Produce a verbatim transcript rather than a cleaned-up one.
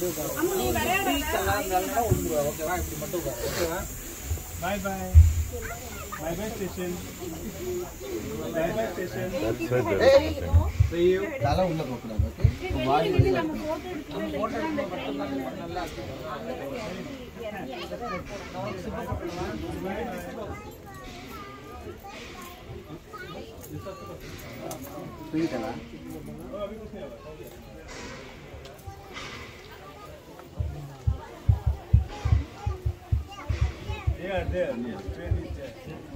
ஓகேவா இப்படி மட்டும் ஓகேவா Bye bye. Bye bye station. Bye bye station. That's right. That's see you தலை உள்ள போக கூடாது ஓகே வாய் வெளிய நம்ம போட்டோ எடுத்து நல்லா தூக்கிட்டா Yeah, there. Train is there.